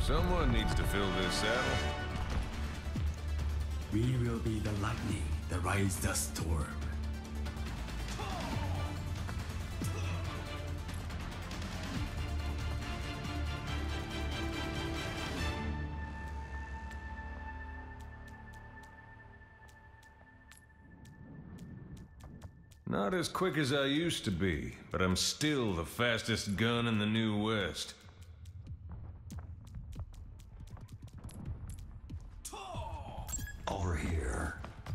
Someone needs to fill this saddle. We will be the lightning that rides the storm. Not as quick as I used to be, but I'm still the fastest gun in the New West. Over here.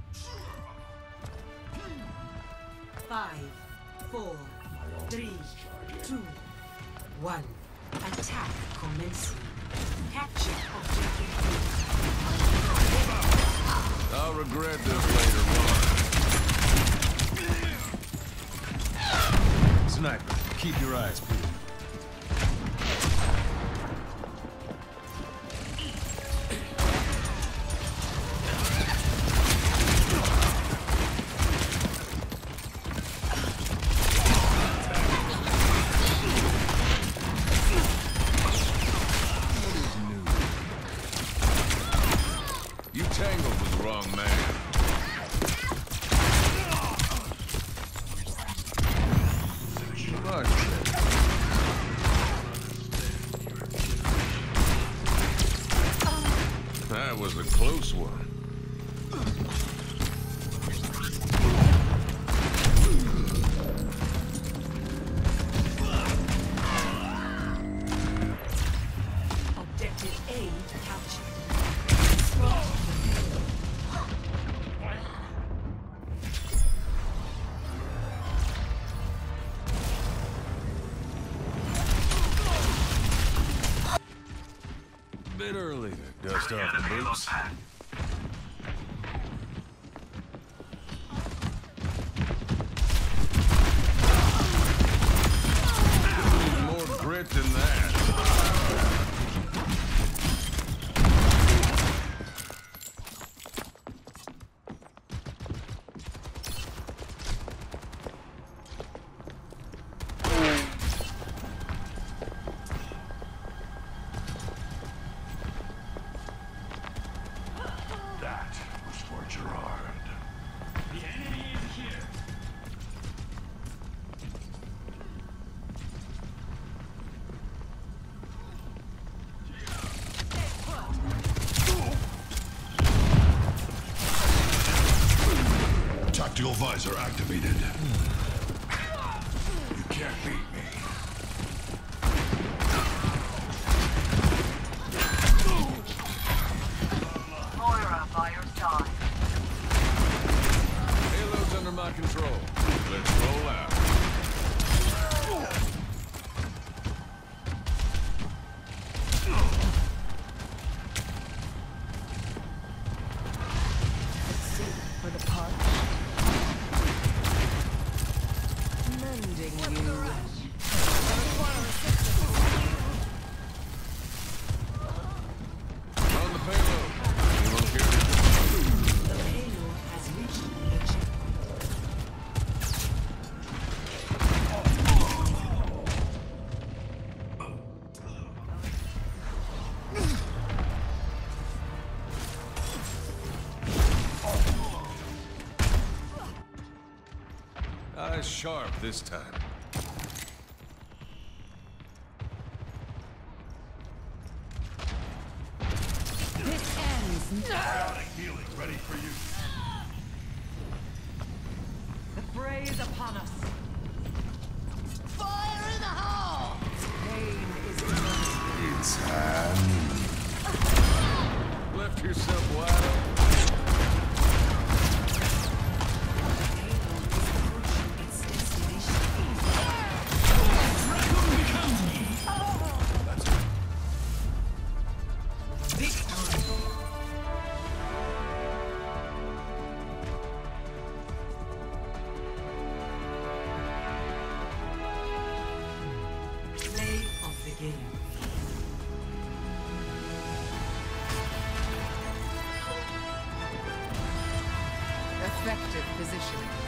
5, 4, 3, 2, 1. Attack commencing. Capture objective. I'll regret this later on. Sniper, keep your eyes peeled. You tangled with the wrong man. That was a close one. Objective A captured. Bit early to dust off the boots. More grit than that. That was for Gerard. The enemy is here. Tactical visor activated. You can't beat me. Moira by your side. Payload's under my control. Let's roll out. For the part. Mending you. On the payload. Anyone care? The payload has reached the checkpoint. Eyes sharp this time. This ends. Bionic healing ready for you. The fray is upon us. Fire in the hole! Pain is enough. It's time. Left yourself wide open. Play of the game. Effective positioning.